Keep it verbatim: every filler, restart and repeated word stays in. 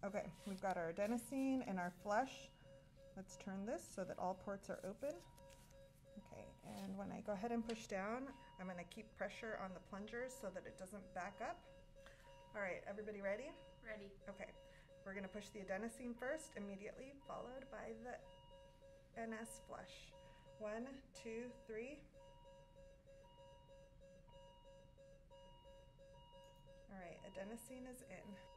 Okay, we've got our adenosine and our flush. Let's turn this so that all ports are open. Okay, and when I go ahead and push down, I'm gonna keep pressure on the plungers so that it doesn't back up. All right, everybody ready? Ready. Okay, we're gonna push the adenosine first, immediately followed by the N S flush. One, two, three. All right, adenosine is in.